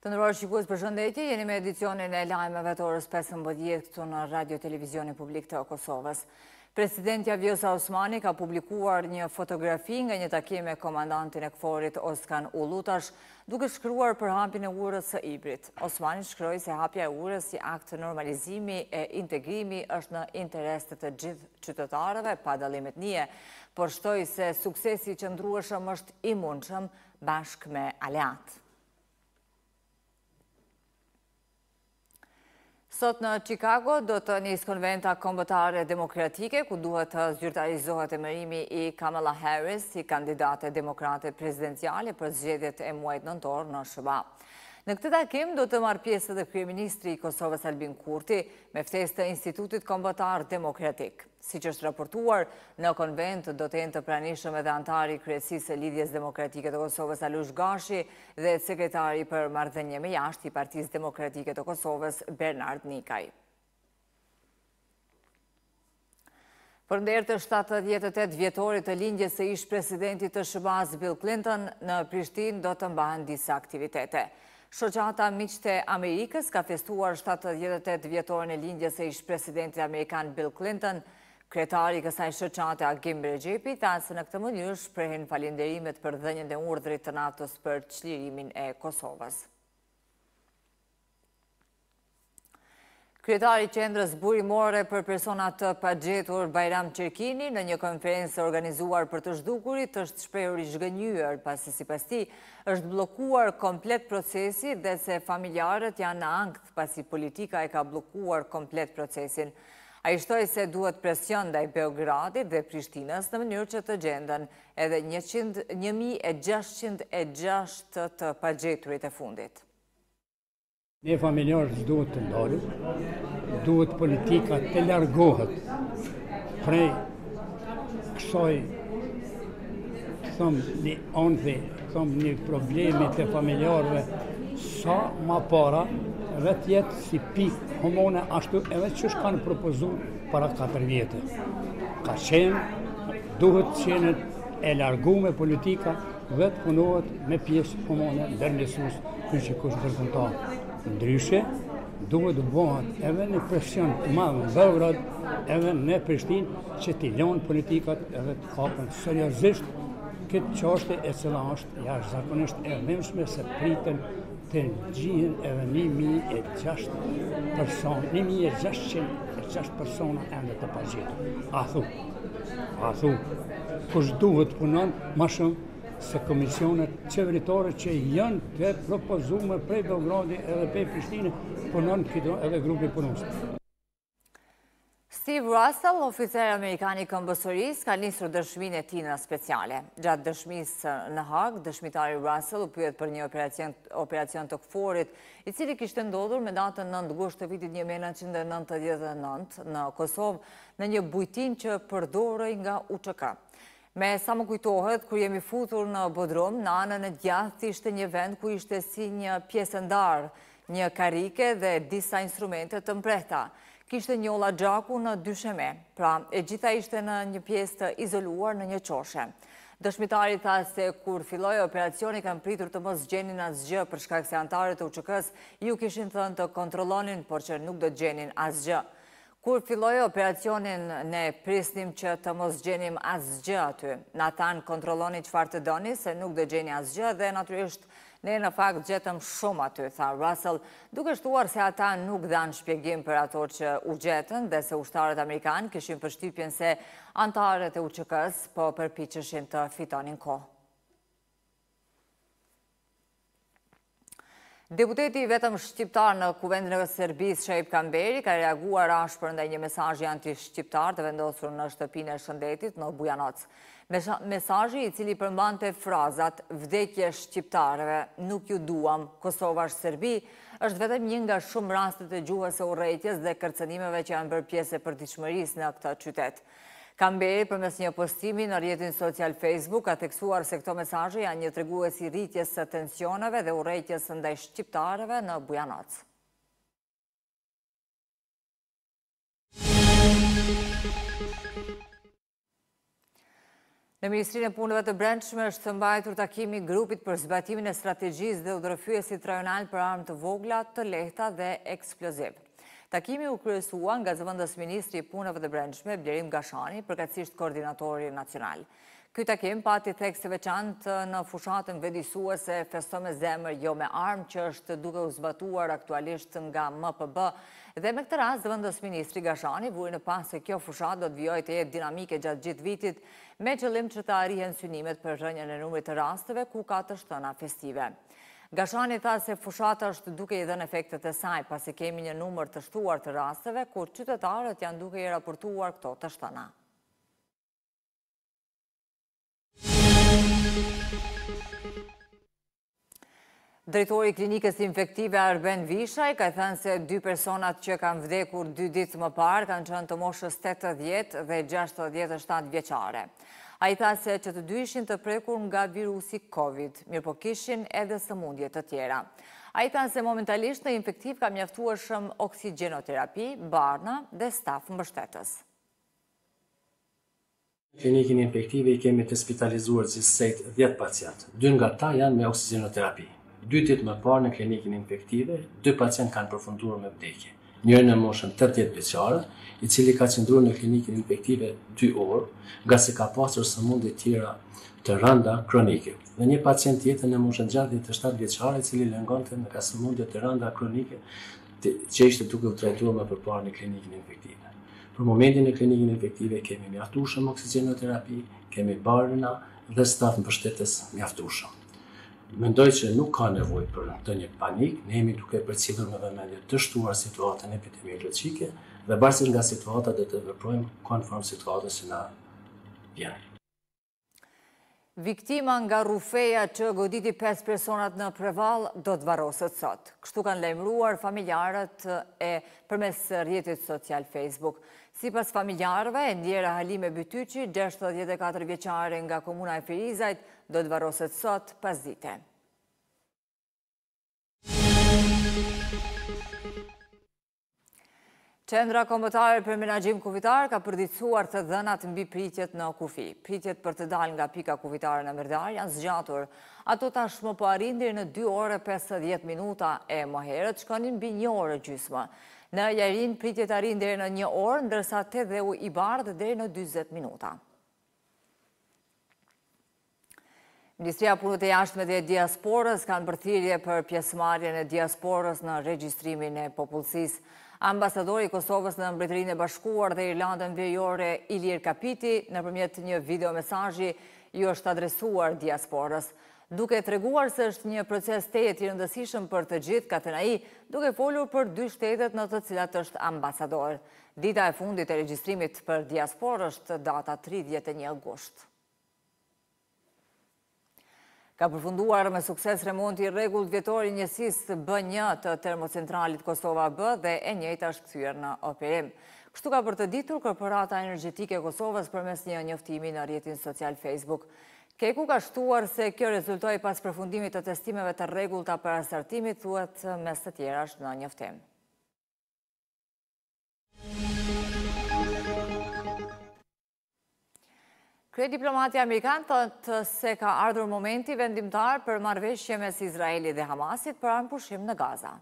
Të nderuar shikues, përshëndetje, jeni me edicionin e lajmeve të orës 15 këtu në Radio Televizionin Publik të Kosovës. Presidentja Vjosa Osmani ka publikuar një fotografi nga një takim me komandantin e KFOR-it Oskan Ullutash, duke shkruar për hapjen e urës së Ibrit. Osmani shkroi se hapja e urës si akt normalizimi e integrimi është në interes të gjithë qytetarëve pa dallim etnie, por shtoi se suksesi i qëndrueshëm është i mundshëm bashkë me aleat. Sot në Chicago do të nisë konventa kombëtare demokratike, ku duhet të zyrtarizohet emërimi i Kamala Harris si kandidate demokrate prezidenciale për zgjedhjet e muajit nëntor në SBA. Në këtë takim do të marrë pjesë edhe kryeministri i Kosovës Albin Kurti me ftesë të Institutit Kombëtar Demokratik. Siç është raportuar, në konvent do të jenë të pranishëm edhe antari i Kryesisë së Lidhjes Demokratike të Kosovës Alush Gashi dhe sekretari për marrëdhënie me jashtë i Partisë Demokratike të Kosovës Bernard Nikaj. Përnder të 78 vjetorit të lindjes së ish presidentit të SBA-s Bill Clinton, në Prishtinë do të mbahen disa aktivitete. Shoqata Miqtë e Amerikës ka festuar 78 vjetorin e lindjes së ish presidentit amerikan Bill Clinton. Kryetari i kësaj shoqate Agim Recep tha se në këtë mënyrë shprehin falënderimet për dhënien e urdhrit të NATO-s për çlirimin e Kosovës. Kryetari i Qendrës Burimore për persona të pagjetur Bajram Qerkini në një konferencë organizuar për të zhdukurit është shprehur i zhgënjur pasi sipas tij është bllokuar komplet procesi dhe se familjarët janë në ankth pasi politika e ka bllokuar komplet procesin. Ai shtoi se duhet presion ndaj Beogradit dhe Prishtinës në mënyrë që të gjenden edhe 1606 të pagjeturit e fundit. Ne familjarët duhet të ndalim, duhet politika të largohet prej kësaj, një anë, një problemi të familjarëve sa ma para, edhe tjetë si pikë homone ashtu edhe që kanë propozuar para 4 vjetë. Ka qenë, duhet qenë e larguar politika dhe të punohet me pjesë homone ndërmjetësues për që kush ndërkombëtar. Ndryshe, duhet të bëhet edhe një presion të madh në Beograd, edhe në Prishtinë që t'i lënë politikat edhe të hapen seriozisht këtë çështje e cila është jashtëzakonisht e rëndësishme se priten të gjihen edhe 1606 persona ende të pagjetur. A thu, kush duhet punon më shumë se komisionet qeveritore që janë të propozuar prej Beogradi edhe prej Prishtinë punon këto edhe grupi punues. Steve Russell, oficer amerikan i këmbësorisë, ka nisur dëshminë e tij speciale. Gjatë dëshmisë në Hag, dëshmitari Russell u pyet për një operacion të KFOR-it, i cili kishte ndodhur me datën 9 gusht të vitit 1999 në Kosovë, në një bujtin që përdorej nga UÇK. Me sa më kujtohet, kur jemi futur në Bodrum, në anën e djathtë ishte një vend ku ishte si një pjesëndar, një karike dhe disa instrumente të mprehta. Kishte një olla gjaku në dysheme, pra e gjitha ishte në një pjesë të izoluar në një qoshe. Dëshmitari tha se kur filloi operacioni kanë pritur të mos gjenin asgjë për shkak se antarët e UÇK-s ju kishin thënë të kontrollonin, por që nuk do të gjenin asgjë. Kur filloi operacionin, ne prisnim që të mos gjenim asgjë aty. Na thanë kontrolloni çfarë të doni, se nuk do gjeni asgjë dhe natyrisht ne në fakt gjetëm shumë aty, tha Russell, duke shtuar se ata nuk dhanë shpjegim për ato që u gjetën dhe se ushtarët amerikanë kishin përshtypjen se antarët e UÇK-s po përpiqeshin të fitonin kohë. Deputeti vetëm shqiptar në Kuvendin e Serbisë, Shaip Kamberi, ka reaguar ashpër ndaj një mesazhi anti-shqiptar të vendosur në shtëpinë e Shëndetit në Bujanoc. Mesazhi, i cili përmbante frazat "vdekje shqiptarëve, nuk ju duam, Kosova është Serbi", është vetëm një nga shumë rastet e gjuhës së urrëties dhe kërcënimeve që janë bërë pjesë e përditshmërisë në këtë qytet. Kamberi, përmes një postimi në rrjetin social Facebook, ka theksuar se këto mesazhe janë një tregues i rritjes së tensioneve dhe urrëties ndaj shqiptarëve në Bujanoc. Në Ministrinë e Punëve të Brendshme është mbajtur takimi i grupit për zbatimin e strategjisë dhe udhërfyesit rajonal për armë të vogla, të lehta dhe eksploziv. Takimi u kryesua nga zëvendës Ministri i Punëve të Brendshme, Blerim Gashani, përkatësisht koordinatori nacional. Ky takim pati thekse veçantë në fushatën vedisuese Festo me zemër jo me armë, që është duke u zbatuar aktualisht nga MPB, dhe me këtë rast zëvendës Ministri Gashani vuri në pas se kjo fushat do të vijojë të jetë dinamike gjatë gjithë vitit, me qëllim që të arrihen synimet për rënjën e numrit të rasteve ku ka të shtëna festive. Gashani tha se fushata është duke i dhënë efektet e saj, pasi kemi një numër të shtuar të rasteve kur qytetarët janë duke i raportuar këto të shtëna. Drejtori i klinikës infektive Arben Vishaj ka thënë se 2 personat që kanë vdekur 2 ditë më parë kanë qenë të moshës 80 dhe 67 vjeçare. Ai tha se që të dy ishin të prekur nga virusi Covid, mirëpo kishin edhe sëmundje të tjera. Ai tha se momentalisht në infektiv ka mjaftueshëm oksigjenoterapi, barna dhe staf mbështetës. Klinikën infektive i kemi të spitalizuar gjithsejt 10 pacient. 2 nga ta janë me oksigjenoterapi. 2 ditë më parë në klinikën infektive, 2 pacient kanë përfunduar me vdekje. Njëri në moshën 80 vjeçare, i cili ka qëndruar në klinikën infektive 2 orë, nga se ka pasur sëmundje tjera të rënda kronike. Dhe një pacient tjetër në moshën 67 vjeçare, i cili lëngonte me sëmundje të rënda kronike, që ishte duke u trajtuar më përpara në klinikën infektive. Për momentin në klinikën infektive kemi mjaftueshëm oksigjenoterapi, kemi barna dhe staf mbështetës mjaftueshëm. Mendoj që nuk ka nevojë për ndonjë panik, ne jemi duke përcjellur me vëmendje të shtuar situatën epidemiologjike dhe varësisht nga situata do të veprojmë konform situatës që na vjen. Viktima nga rrufeja që goditi 5 personat në Prevall do të varroset sot. Kështu kanë lajmëruar familjarët përmes rrjetit social Facebook. Sipas familjarëve, Ndjera Halime Bytyqi, 64 vjeçare nga komuna e Firizajt, do të varroset sot pasdite. Qendra Kombëtare për Menaxhim Kufitar ka përditësuar të dhënat mbi pritjet në kufi. Pritjet për të dalë nga pika kufitare në Mirdar janë zgjatur. Ato tashmë po arrin deri në 2 orë 50 minuta e më herët shkonin mbi 1 orë gjysmë. Në Jarin pritjet arrin deri në 1 orë, ndërsa te Dheu i Bardhë deri në 40 minuta. Ministria e Punëve të Jashtme dhe Diasporës kanë bërthirje për pjesëmarrjen e diasporës në regjistrimin e popullsisë. Ambasadori i Kosovës në Mbretërinë e Bashkuar dhe Irlandën Veriore Ilir Kapiti, nëpërmjet një videomesazhi, ju është adresuar diasporës. Duke treguar se është një proces tejet i rëndësishëm për të gjithë, ka thënë ai, duke folur për 2 shtetet në të cilat është ambasador. Dita e fundit e regjistrimit për diasporë është data 31 gusht. Ka përfunduar me sukses remonti i rregullt vjetor i njësisë B1 të termocentralit Kosova B dhe e njëjta është kthyer në operim. Kështu ka për të ditur Korporata Energjetike e Kosovës përmes një njoftimi në rrjetin social Facebook. Keku ka shtuar se kjo rezultoi pas përfundimit të testimeve të rregullta para startimit, thuhet mes të tjerash në njoftim. Kryediplomati amerikan thotë se ka ardhur momenti vendimtar për marrëveshje mes Izraelit dhe Hamasit për armëpushim në Gaza.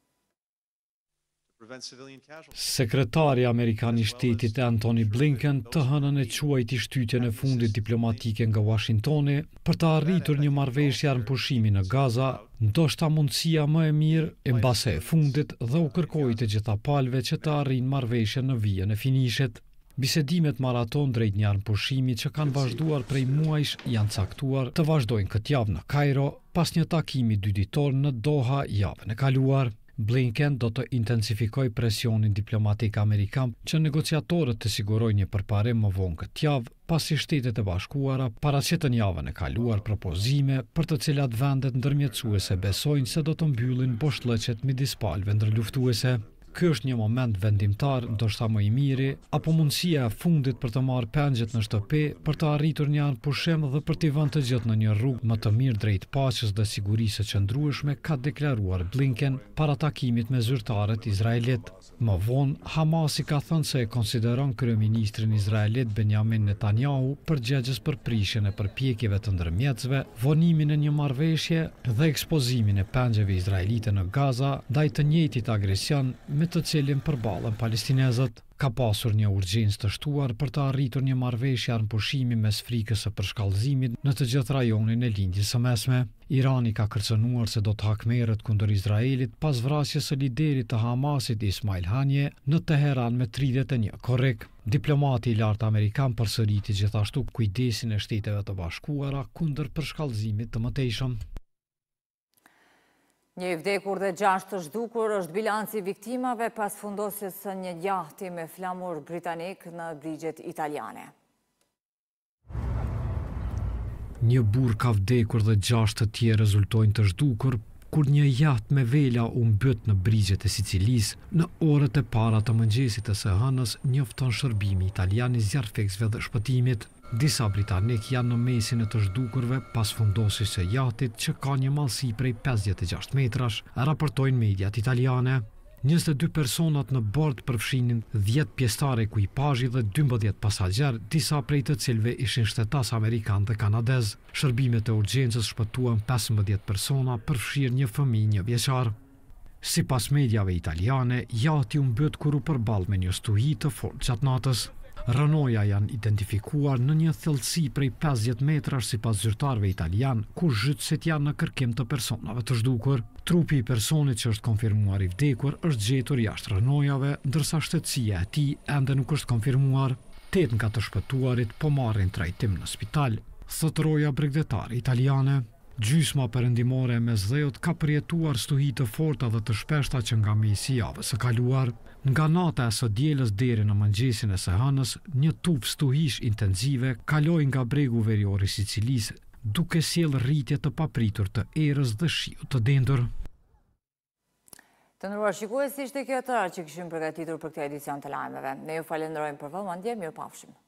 Sekretari Amerikan i Shtetit Antony Blinken të hënën e quajti shtytjen e fundit diplomatike nga Washingtoni për të arritur një marrëveshje armëpushimi në Gaza, ndoshta mundësia më e mirë e mbase e fundit, dhe u kërkoi të gjitha palëve që të arrijnë marrëveshjen në vijën e finishet. Bisedimet maraton drejt një armëpushimi që kanë vazhduar prej muajsh janë caktuar të vazhdojnë këtë javë në Kairo pas një takimi 2 ditor në Doha javën e kaluar. Blinken do të intensifikoj presionin diplomatik amerikan që negociatorët të sigurojnë një përparim më vonë këtë javë, pasi Shtetet e Bashkuara paraqitën javën e kaluar propozime për të cilat vendet ndërmjetësuese besojnë se do të mbyllin boshllëqet midis palëve ndërluftuese. ky është një moment vendimtar, ndoshta më i miri, apo mundësia e fundit për të marrë pengjet në shtëpi, për të arritur një pushim dhe për t'i vënë të gjithë në një rrugë më të mirë drejt paqes dhe sigurisë së qëndrueshme, ka deklaruar Blinken para takimit me zyrtarët izraelit. Më vonë, Hamasi ka thënë se e konsideron kryeministrin izraelit Benjamin Netanyahu përgjegjës për prishjen e përpjekjeve të ndërmjetësve, vonimin e një marrëveshje dhe ekspozimin e pengjeve izraelite në Gaza ndaj të njëjtit agresion me të cilin përballen palestinezët. Ka pasur një urgjencë të shtuar për të arritur një marrëveshje armpushimi mes frikës së përshkallëzimit në të gjithë rajonin e lindjes së mesme. Irani ka kërcënuar se do të hakmerret kundër Izraelit pas vrasjes së liderit të Hamasit Ismail Haniyeh në Teheran me 31 korrik. Diplomati i lartë amerikan përsëriti gjithashtu kujdesin e Shteteve të Bashkuara kundër përshkallëzimit të mëtejshëm. Një i vdekur dhe 6 të zhdukur është bilanci viktimave pas fundosjes së një jahti me flamur britanik në brigjet italiane. Një burr ka vdekur dhe 6 të tjerë rezultojnë të zhdukur kur një jaht me vela u mbyt në brigjet e Sicilisë në orët e para të mëngjesit të së hënës, njofton shërbimi italian i zjarrfeksëve dhe shpëtimit. Disa britanik janë në mesin e të zhdukurve pas fundosjes së jahtit që ka një mallësi prej 56 metrash, raportojnë mediat italiane. 22 personat në bord përfshinin 10 pjesëtar ekuipazhi dhe 12 pasagjer, disa prej të cilëve ishin shtetas amerikan dhe kanadez. Shërbimet e urgjencës shpëtuan 15 persona, përfshirë një fëmijë 1 vjeçar. Sipas mediave italiane, jahti u mbyt kur u përball me një stuhi të fortë gjatë natës. Rënoja janë identifikuar në një thellësi prej 50 metrash sipas zyrtarëve italian, ku zhytësit janë në kërkim të personave të zhdukur. Trupi i personit që është konfirmuar i vdekur është gjetur jashtë rënojave, ndërsa shtetësia e tij ende nuk është konfirmuar. 8 nga të shpëtuarit po marrin trajtim në spital, thot roja bregdetare italiane. Gjysma perëndimore e Mesdheut ka përjetuar stuhi të forta dhe të shpeshta që nga mesi i javës së kaluar. Nga nata e së dielës deri në mëngjesin e së hënës, një tuf stuhish intensive kaloi nga bregu verior i Sicilisë, duke sjellë rritje të papritur të erës dhe shiu të dendur. Të nderuar shikues, ishte kjo tëra që kishim përgatitur për këtë edicion të lajmeve. Ne ju falenderojmë për vëmendje, mirupafshim.